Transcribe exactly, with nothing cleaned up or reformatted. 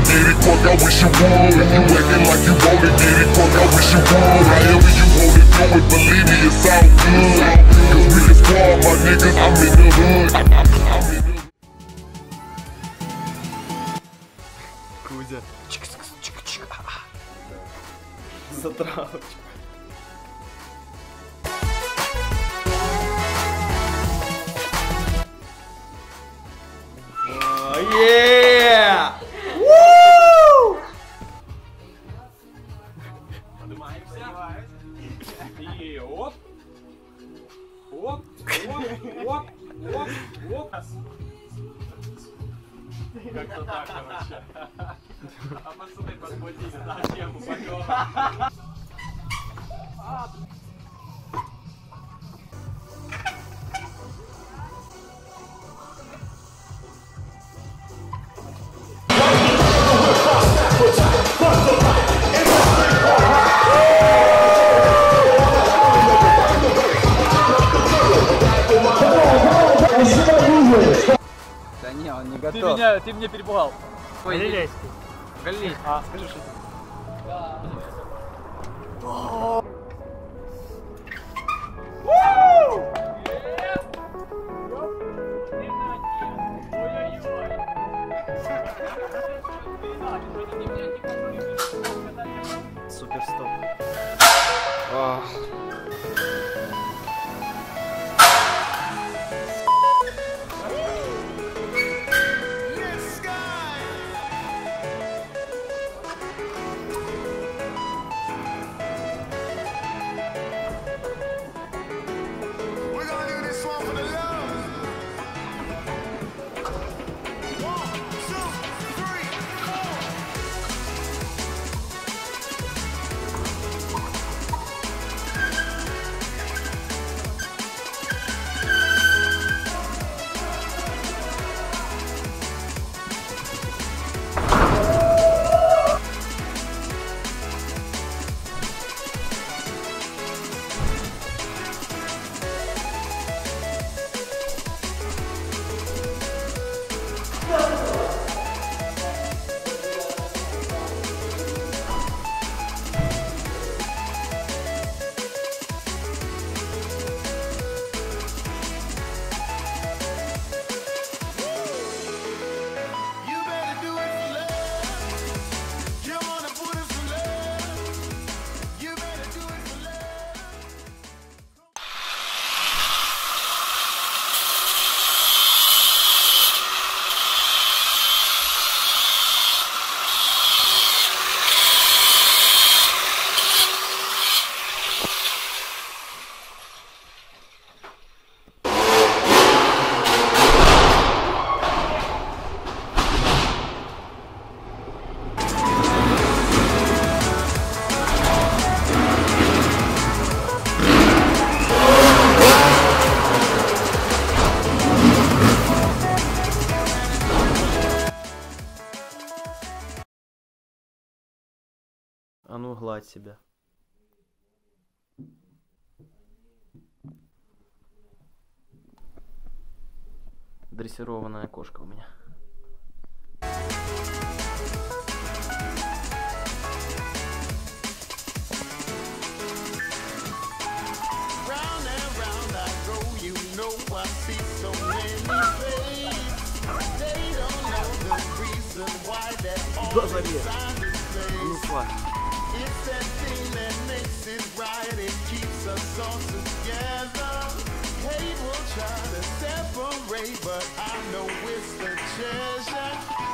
get it, fuck, I wish you would. If you acting like you wanna get it, fuck, I wish you would. However you wanna do it, believe me, it's all good. Cause we the squad, my niggas, I'm in the hood. I'm in the Кузя. Затравочка. Yeah! Woo! И оп! Оп! Оп! Оп! Оп! Оп! Как-то так, короче. А пацаны подхватили на тему потом. Да не, он не Ты готов. меня, ты меня перепугал. Ой, Галилей. Галилей. А, скажи, что Супер стоп. А ну гладь себя. Дрессированная кошка у меня. Да, забей. Ну, хватит. It's that thing that makes it right, it keeps us all together. Hate will try to separate, but I know it's the treasure.